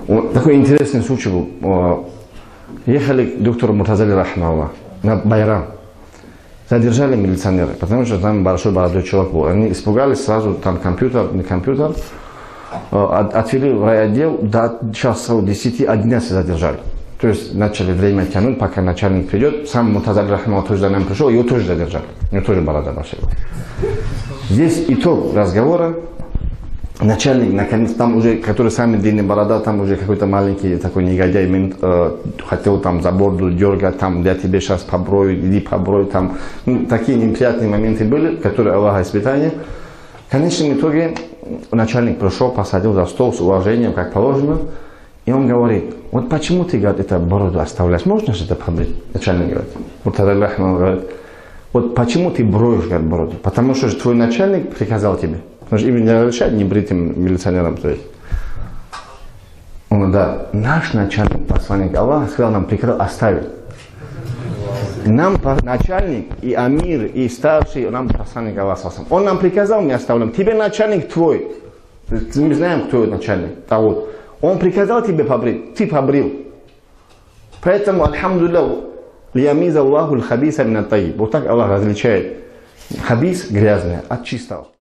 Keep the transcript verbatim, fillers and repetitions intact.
Вот такой интересный случай был. Ехали к доктору Муртазали рахмаллах на Байрам. Задержали милиционеры, потому что там большой молодой человек был. Они испугались сразу, там компьютер, не компьютер. Отвели в райотдел, до часов десяти, одиннадцати задержали. То есть начали время тянуть, пока начальник придет. Сам Муртазали рахмаллах тоже за нами пришел, его тоже задержали. У него тоже борода большая. Здесь итог разговора. Начальник, наконец, там уже, который самый длинный борода, там уже какой-то маленький такой негодяй, мент, э, хотел там за бороду дергать, там, я тебе сейчас поброю, иди поброй, там. Ну, такие неприятные моменты были, которые Аллаха испытания. В конечном итоге начальник пришел, посадил за стол с уважением, как положено, и он говорит, вот почему ты, говорит, это бороду оставляешь, можно же это побрить? Начальник говорит, Муртазали рахмаллах говорит, вот почему ты броешь, говорит, бороду? Потому что твой начальник приказал тебе. Потому что им не разрешают не бритым милиционерам стоять. Он говорит, да, наш начальник, посланник Аллаха, сказал нам, приказал оставить. Нам начальник, и амир, и старший, нам посланник Аллаха. Он нам приказал, мы оставляем. Тебе начальник твой. Мы знаем, кто начальник. А вот. Он приказал тебе побрить, ты побрил. Поэтому, альхамдулилlah, лиямиза Аллаху аль-хабиса мин ат-тайиб. Вот так Аллах различает хабис, грязное, от чистого.